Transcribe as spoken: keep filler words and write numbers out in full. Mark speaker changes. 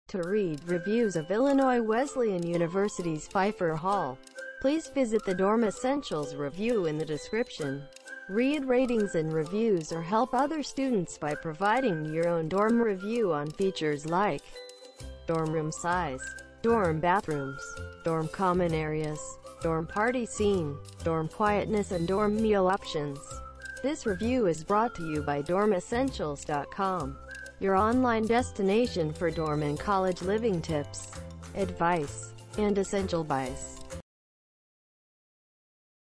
Speaker 1: To read reviews of Illinois Wesleyan University's Pfeiffer Hall, please visit the Dorm Essentials review in the description. Read ratings and reviews or help other students by providing your own dorm review on features like dorm room size, dorm bathrooms, dorm common areas, dorm party scene, dorm quietness and dorm meal options. This review is brought to you by dorm essentials dot com, your online destination for dorm and college living tips, advice, and essential buys.